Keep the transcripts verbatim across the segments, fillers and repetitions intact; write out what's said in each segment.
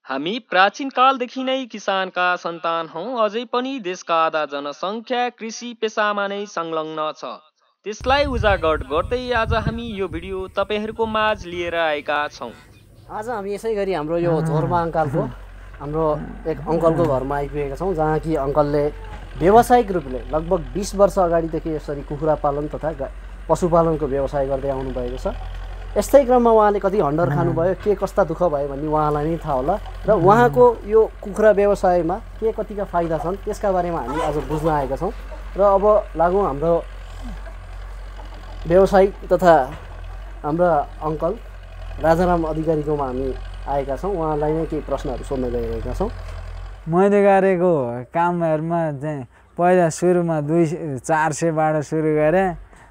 हामी प्राचीन कालदेखि नै किसानका सन्तान हौं। अझै पनि देशका आधा जनसङ्ख्या कृषि पेसामा नै संलग्न छ। त्यसलाई उजागर गर्दै आज हामी यो भिडियो तपाईहरुको माझ लिएर आएका छौं। आज हामी यसै गरी हाम्रो यो झोरमा अङ्कलको हाम्रो एक अङ्कलको घरमा आइपुगेका छौं, जहाँ कि अङ्कलले व्यावसायिक रूपले लगभग बीस वर्ष अगाडिदेखि यसरी कुखुरा पालन तथा पशुपालनको व्यवसाय गर्दै आउनु भएको छ। यस्तै क्रममा उहाँले कति हन्डर खानुभयो, के कस्ता दुःख भयो भन्ने उहाँलाई नै थाहा होला र उहाँको यो कुखुरा व्यवसायमा के कतिका फाइदा छन् त्यसका बारेमा हामी आज बुझ्न आएका छौं। र अब लागौँ हाम्रो व्यवसायिक तथा हाम्रा अङ्कल राजाराम अधिकारीकोमा हामी आएका छौं। उहाँलाई नै केही प्रश्नहरू सोध्न गइरहेका छौं। मैले गरेको कामहरुमा चाहिँ पहिला सुरुमा दुई चार सयबाट सुरु गरेँ,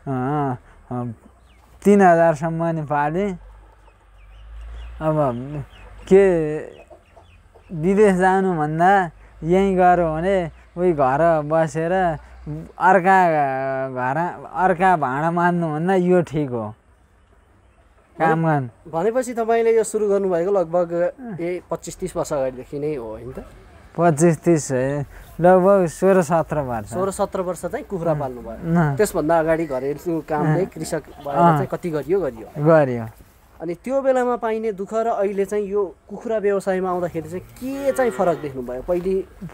तीन हजारसम्म नि पालेँ। अब के विदेश जानुभन्दा यहीँ गऱ्यो भने उही घर बसेर अर्का घर अर्का भाँडा मान्नुभन्दा यो ठिक हो काम गर्नु। भनेपछि तपाईँले यो सुरु गर्नुभएको लगभग यही पच्चिस तीस वर्ष अगाडिदेखि नै हो होइन त? पच्चिस तीस लगभग सोह्र सत्र वर्ष सोह्र सत्र वर्ष चाहिँ कुखुरा पाल्नु भयो। त्यसभन्दा अगाडि घरेलु कामले कृषक भएर चाहिँ कति गरियो गरियो गरियो अनि त्यो बेलामा पाइने दुःख र अहिले चाहिँ यो कुखुरा व्यवसायमा आउँदाखेरि चाहिँ के चाहिँ फरक देख्नुभयो? पहिले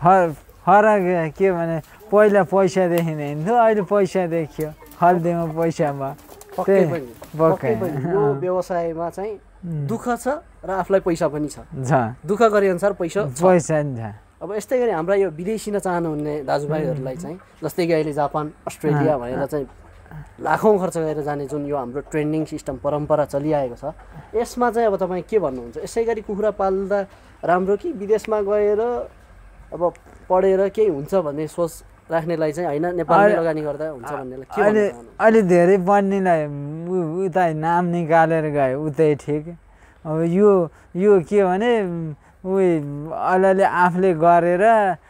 फरक के भने पहिला पैसा देखिँदै हिँड्थ्यो, अहिले पैसा देखियो, खल्तीमा पैसा भयो। पक्कै पनि पक्कै पनि यो व्यवसायमा चाहिँ दुःख छ र आफूलाई पैसा पनि छ। दुःख गरे अनुसार पैसा पैसा नि छ। अब यस्तै गरी हाम्रा यो विदेशी चाहनुहुने दाजुभाइहरूलाई चाहिँ जस्तै कि अहिले जापान अस्ट्रेलिया भनेर चाहिँ लाखौँ खर्च गरेर जाने जुन यो हाम्रो ट्रेन्डिङ सिस्टम परम्परा चलिआएको छ, यसमा चाहिँ अब तपाईँ के भन्नुहुन्छ? यसै गरी कुखुरा पाल्दा राम्रो कि विदेशमा गएर अब पढेर केही हुन्छ भन्ने सोच राख्नेलाई चाहिँ होइन नेपालमै लगानी गर्दा हुन्छ भन्नेलाई के अहिले अहिले धेरै पढ्नेलाई उता नाम निकालेर गयो उतै ठिक। अब यो यो के भने उही अलिअलि आफूले गरेर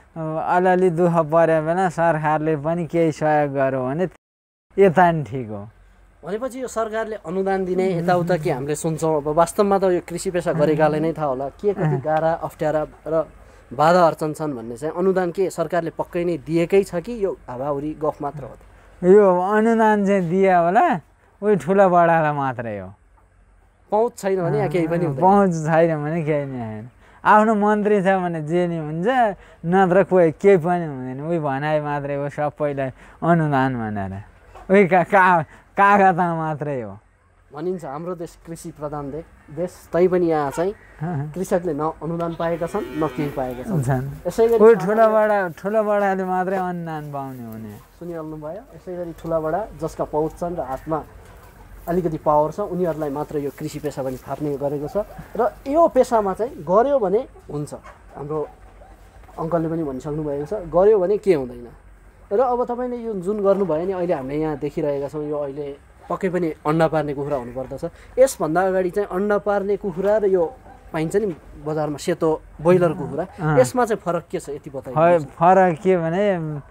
अलिअलि दुःख पऱ्यो भने सरकारले पनि केही सहयोग गर्यो भने यता नि ठिक हो। भनेपछि यो सरकारले अनुदान दिने यताउता के हामीले सुन्छौँ, अब वास्तवमा त यो कृषि पेसा गरेकालाई नै थाहा होला के कति गाह्रा अप्ठ्यारा र बाधा अर्चन छन् भन्ने चाहिँ अनुदान के सरकारले पक्कै नै दिएकै छ कि यो हावाहुरी गफ मात्र हो? यो अनुदान चाहिँ दिए होला उही ठुला बडालाई मात्रै हो। पहुँच छैन भने यहाँ केही पनि हुँदैन। पहुँच छैन भने केही नै होइन। आफ्नो मन्त्री छ भने जे नि हुन्छ, नत्र कोही केही पनि हुँदैन। उही भनाइ मात्रै हो सबैलाई अनुदान भनेर, उही का कागजमा मात्रै हो। भनिन्छ हाम्रो देश कृषि प्रधान देश, तै पनि यहाँ चाहिँ कृषकले न अनुदान पाएका छन् न केही पाएका छन्। यसै गरी ठुला बडा ठुला बडाले मात्रै अनुदान पाउने हुने सुनिहाल्नु भयो। यसै गरी ठुला बडा जसका पहुँच छन् र हातमा अलिकति पावर छ उनीहरूलाई मात्र यो कृषि पेसा पनि थाप्ने गरेको छ। र यो पेसामा चाहिँ गऱ्यो भने हुन्छ, हाम्रो अङ्कलले पनि भनिसक्नु भएको छ, गऱ्यो भने के हुँदैन। र अब तपाईँले यो जुन गर्नुभयो नि अहिले हामीले यहाँ देखिरहेका छौँ, यो अहिले पक्कै पनि अन्डा पार्ने कुखुरा हुनुपर्दछ। यसभन्दा अगाडि चाहिँ अन्डा पार्ने कुखुरा र यो पाइन्छ नि बजारमा सेतो ब्रोइलर कुखुरा, यसमा चाहिँ फरक के छ यति बताइदिनुहोस्। फरक के भने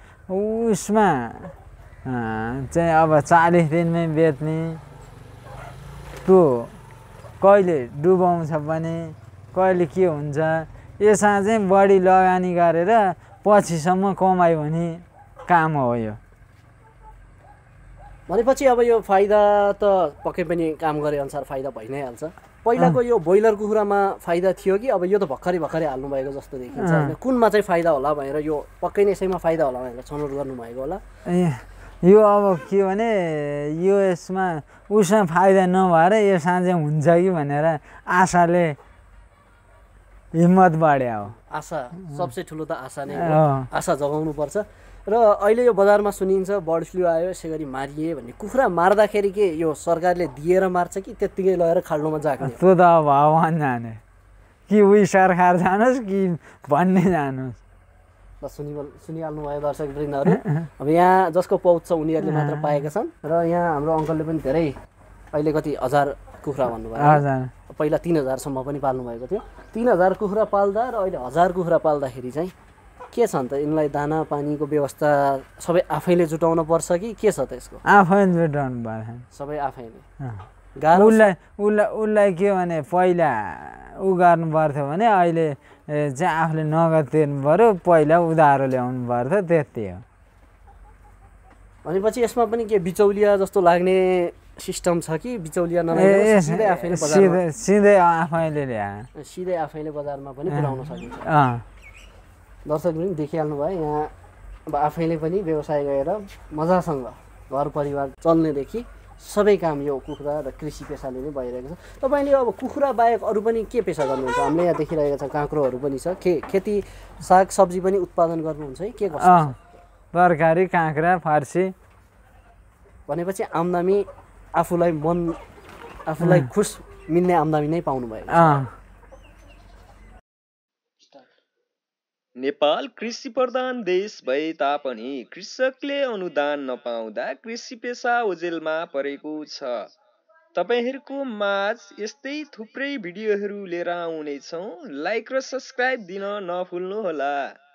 उसमा चाहिँ अब चालिस दिनमै बेच्ने, त्यो कहिले डुबाउँछ भने कहिले के हुन्छ, यसमा चाहिँ बढी लगानी गरेर पछिसम्म कमाइ हुने काम हो यो। भनेपछि अब यो फाइदा त पक्कै पनि काम गरे अनुसार फाइदा भइ नै हाल्छ। पहिलाको यो ब्रोइलर कुखुरामा फाइदा थियो कि अब यो त भर्खरै भर्खरै हाल्नुभएको जस्तो देखिन्छ होइन? कुनमा चाहिँ फाइदा होला भनेर यो पक्कै नै यसैमा फाइदा होला भनेर छनौट गर्नुभएको होला? यो अब के भने यो यसमा उसमा फाइदा नभएर यसमा चाहिँ हुन्छ कि भनेर आशाले हिम्मत बढ्या हो। आशा सबसे ठुलो त आशा नै हो, आशा जगाउनु पर्छ। र अहिले यो बजारमा सुनिन्छ बर्ड फ्लू आयो यसै गरी मारिए भन्ने, कुखुरा मार्दाखेरि के यो सरकारले दिएर मार्छ कि त्यत्तिकै लगेर खाल्डोमा जाग्ने? त्यो त अब भगवान जाने कि उही सरकार जानोस् कि भन्ने जानोस्। ल सुनि सुनिहाल्नु भयो दर्शक वृन्दहरू। अब यहाँ जसको पहुँच छ उनीहरूले मात्र पाएका छन्। र यहाँ हाम्रो अङ्कलले पनि धेरै अहिले कति हजार कुखुरा भन्नुभयो, पहिला तीन हजारसम्म पनि पाल्नु भएको थियो। तीन हजार कुखुरा पाल्दा र अहिले हजार कुखुरा पाल्दाखेरि चाहिँ के छ त? यिनलाई दाना पानीको व्यवस्था सबै आफैले जुटाउन पर्छ कि के छ त यसको? आफैले जुटाउनु पर्छ सबै आफैले। उसलाई उसलाई उसलाई के भने पहिला उ गर्नु पर्थ्यो भने अहिले चाहिँ आफूले नगद तिर्नु पऱ्यो, पहिला उधारो ल्याउनु पर्थ्यो, त्यति हो। भनेपछि यसमा पनि के बिचौलिया जस्तो लाग्ने सिस्टम छ कि बिचौलिया नलाग्ने सिधै आफैले बजारमा सिधै आफैले ल्या सिधै आफैले बजारमा पनि पुर्याउन सकिन्छ। दर्शक पनि देखिहाल्नु भयो यहाँ अब आफैले पनि व्यवसाय गरेर मजासँग घर परिवार चल्नेदेखि सबै काम यो कुखुरा र कृषि पेसाले नै भइरहेको छ। तपाईँले अब कुखुरा बाहेक अरू पनि के पेसा गर्नुहुन्छ? हामीले यहाँ देखिरहेका छ काँक्रोहरू पनि छ, खे खेती साग सब्जी पनि उत्पादन गर्नुहुन्छ है, के गर्छ? तरकारी, काँक्रा, फर्सी। भनेपछि आम्दानी आफूलाई मन आफूलाई खुस मिल्ने आम्दानी नै पाउनु भयो। नेपाल कृषि प्रधान देश भए तापनि कृषकले अनुदान नपाउँदा कृषि पेसा ओझेलमा परेको छ। तपाईहरूको माझ यस्तै थुप्रै भिडियोहरू लिएर आउनेछौँ। लाइक र सब्स्क्राइब दिन नभुल्नुहोला।